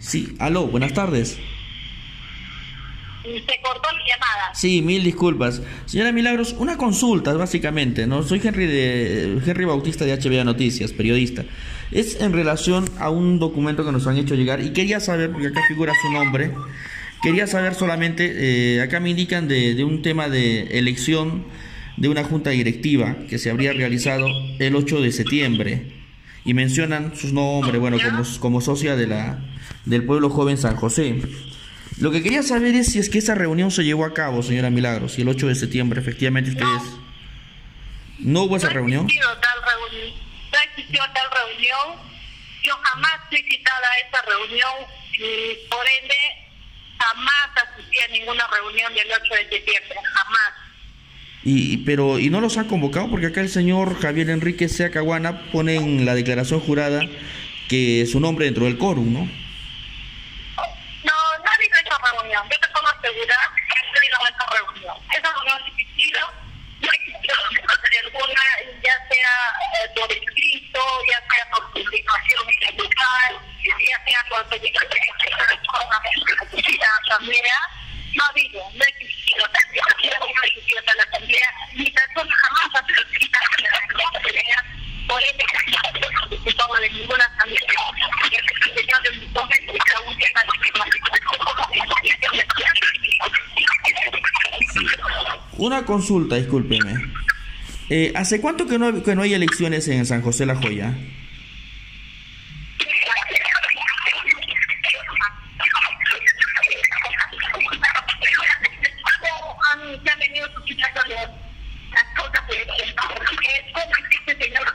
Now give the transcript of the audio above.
Sí, aló, buenas tardes. Se cortó mi llamada. Sí, mil disculpas. Señora Milagros, una consulta básicamente, ¿no? Soy Henry Bautista de HBA Noticias, periodista. Es en relación a un documento que nos han hecho llegar y quería saber, porque acá figura su nombre, quería saber solamente, acá me indican de un tema de elección de una junta directiva que se habría realizado el 8 de septiembre y mencionan sus nombres, bueno, como socia del Pueblo Joven San José. Lo que quería saber es si es que esa reunión se llevó a cabo, señora Milagros, si el 8 de septiembre efectivamente ustedes... ¿No hubo esa reunión? No existió tal reunión. Yo jamás fui citada a esa reunión y por ende jamás asistí a ninguna reunión del 8 de septiembre, jamás. ¿Y no los ha convocado? Porque acá el señor Javier Enrique Sea Caguana pone en la declaración jurada que su nombre dentro del quórum, ¿no? No, nadie ha hecho reunión. Yo te puedo asegurar que nadie no ha hecho reunión. Esa reunión no ha existido, no ha existido alguna, ya sea por escrito, ya sea por publicación local, ya sea por publicación en la asamblea. No ha habido, no ha existido tal asamblea, ni persona jamás ha sido escrita en la asamblea, por ende no participó de ninguna asamblea. Una consulta, discúlpeme. ¿Hace cuánto que no hay elecciones en San José La Joya? Se han venido suscitando las cosas de cómo es que este señor